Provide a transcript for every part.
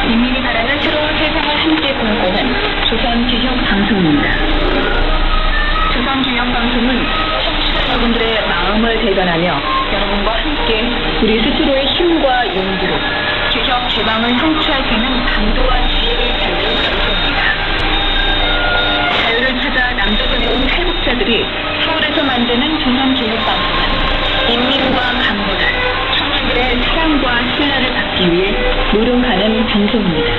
인민이 바라는 새로운 세상을 함께 꿈꾸는 조선기형방송입니다. 조선기형방송은 청취자 여러분들의 마음을 대변하며 여러분과 함께 우리 스스로의 힘과 용기로 기적 제방을 성취할 수 있는 강도와 지혜를 찾는 방송입니다. 자유를 찾아 남조선에 온 탈북자들이 서울에서 만드는 조선기형방송은 인민과 강군한 청년들의 사랑과 신뢰를 받기 위해 노력하는 방송입니다.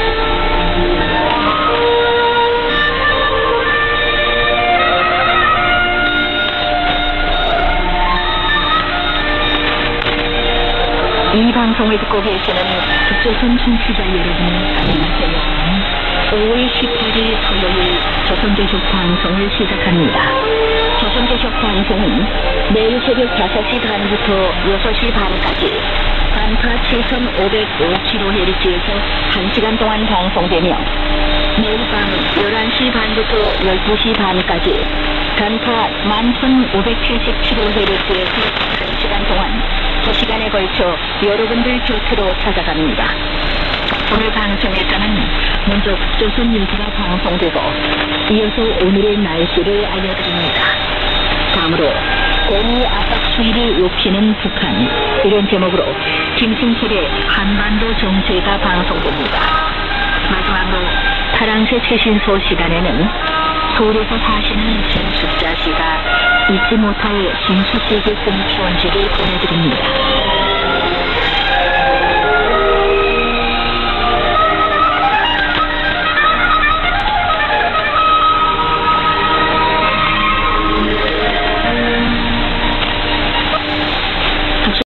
이 방송을 듣고 계시는 북조선 청취자 여러분, 안녕하세요. 5월 18일 토요일 조선개혁방송을 시작합니다. 조선개혁방송은 매일 새벽 5시 반부터 6시 반까지 단파 7505kHz에서 1시간 동안 방송되며 매일 밤 11시 반부터 12시 반까지 단파 11,577kHz에서 1시간 동안 2시간에 걸쳐 여러분들 곁으로 찾아갑니다. 오늘 방송에서는 먼저 북조선 뉴스가 방송되고 이어서 오늘의 날씨를 알려드립니다. 다음으로 고리 압박 수위를 높이는 북한, 이런 제목으로 김승철의 한반도 정세가 방송됩니다. 마지막으로 파랑새 최신소 시간에는 서울에서 사시는 김숙자 씨가 잊지 못할 21세기 꿈 편지를 보내드립니다.